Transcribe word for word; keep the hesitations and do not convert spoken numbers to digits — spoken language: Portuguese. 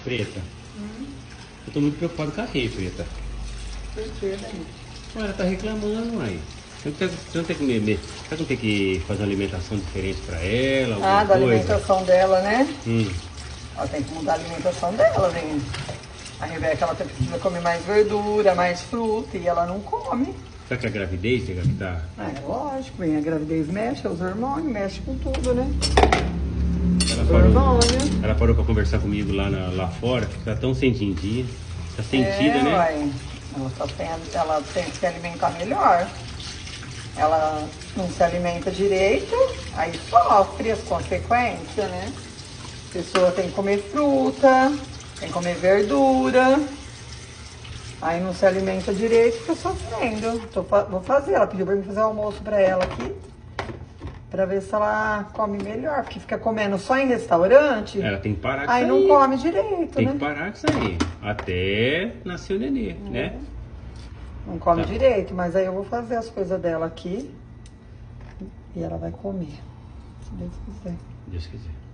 Preta, Hum, eu tô muito preocupado com a Rei, Preta. por quê, né? Ué, ela tá reclamando, aí. Você não tem, você não tem que, me- me- você não tem que fazer uma alimentação diferente pra ela, alguma Ah, da coisa? alimentação dela, né? Hum, Ela tem que mudar a alimentação dela, né? A Rebeca, ela precisa comer mais verdura, mais fruta, e ela não come. será que é a gravidez que que tá? É, lógico, bem, a gravidez mexe, os hormônios, mexe com tudo, né? Ela Os parou, hormônios. ela parou pra conversar comigo lá, na- lá fora, que tá tão sentidinha. Tá sentida, é, né? Uai, ela, só tem, ela tem que se alimentar melhor. Ela não se alimenta direito, aí sofre as consequências, né? A pessoa tem que comer fruta, tem que comer verdura. Aí não se alimenta direito, fica sofrendo. Tô, fa- vou fazer, ela pediu pra mim fazer o almoço pra ela aqui. Pra ver se ela come melhor, porque fica comendo só em restaurante. Ela tem que parar com Aí isso não aí. come direito, Tem né? que parar com isso aí. Até nascer o nenê, né? Não come Tá. direito, mas aí eu vou fazer as coisas dela aqui. E ela vai comer. Se Deus quiser. Deus quiser.